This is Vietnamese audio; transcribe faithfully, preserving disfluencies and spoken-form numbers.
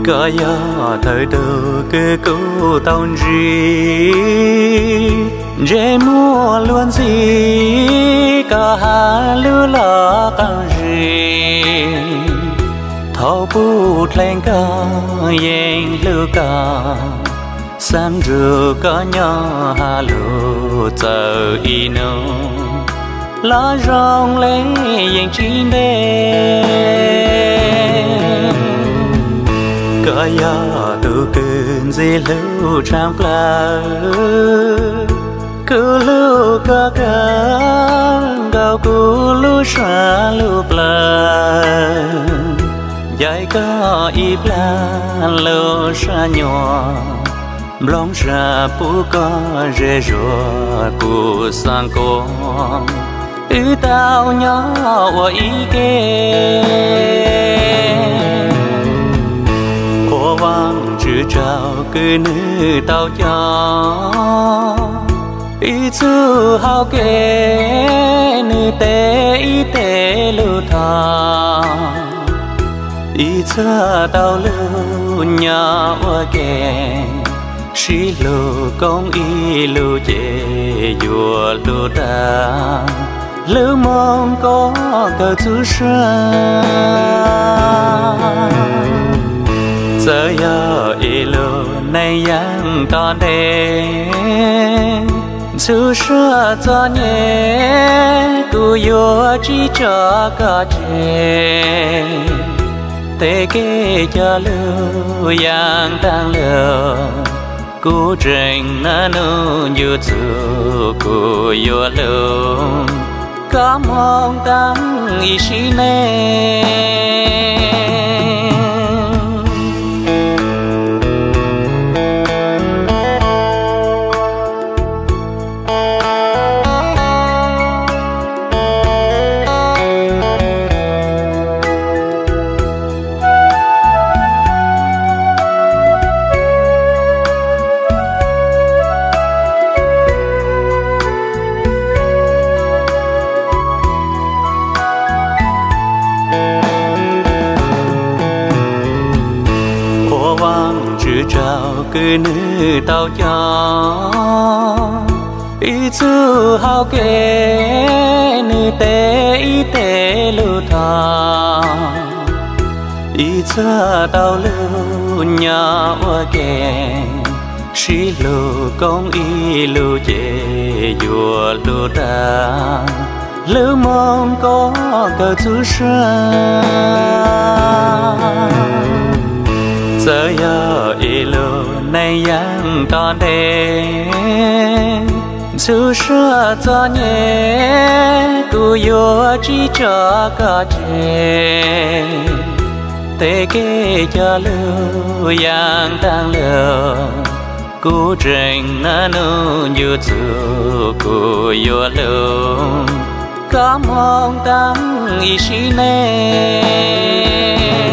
có gió thời đầu cứ cố tông gì dễ mua luôn gì có hà lưu lo càng gì thâu bút lên có yên lưu có sáng rượu có nhỏ hà lù chờ y nô lá rong lên yên chín đêm có gió tu cơn dễ lưu trang pla cứ lưu có cả gạo cũ lưu xa lưu pla dài có y pla lưu xa nhỏ blong ra pu có rê rùa cu sang con ư tao nhỏ wa y kê ô vang chữ trao cứ nữ tao cho ý chú hao kê nữ tế ý tế lưu thà ý cha tao lưu nhà wa kê xí lù công y lù chê dùa lù ta lù mong có cờ chú sa giờ ya y lù này yang ta đê chú sa cho nhé tu yo chỉ cho cả chê tế kê cho lù yang đang lù cô trình na nu như chú cô yo lu có mong tăng ý chí nè trao cứ nữ tao cho ý chú hao kê nữ tế ý tế lưu thà ý cha tao lưu nhà wa kê xí lưu công ý lưu chê dùa lưu ta lưu mong có cờ chú sa giờ ya y lù này yang ta đê chú sa cho nhé tu yo chỉ cho cả chê tế kê cho lưu yang đang lù cô trình na nu như chú cô yo lưu có mong tăng ý chí nè